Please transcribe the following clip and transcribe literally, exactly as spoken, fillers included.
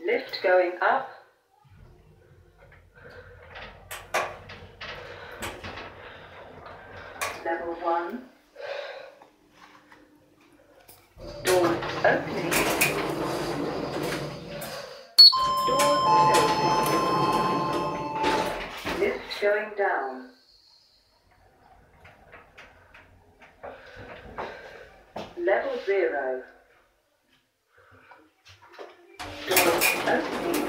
Lift going up. Level one. Doors opening. Doors closing. Lift going down. Level zero. Doors opening.